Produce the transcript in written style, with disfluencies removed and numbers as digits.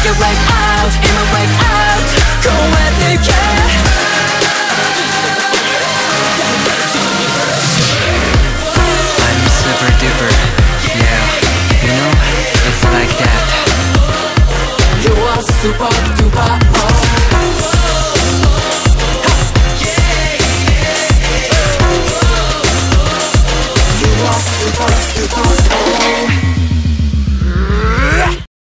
it right out, aim it right out. Go at it, yeah. I'm super duper, yeah. You know, it's like that. You are super duper